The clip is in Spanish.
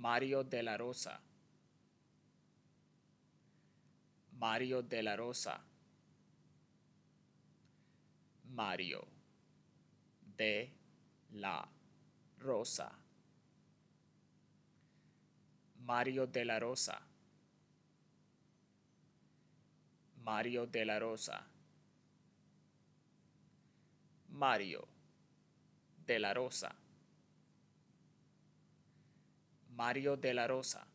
Mario de la Rosa. Mario de la Rosa. Mario de la Rosa. Mario de la Rosa. Mario de la Rosa. Mario de la Rosa. Mario de la Rosa.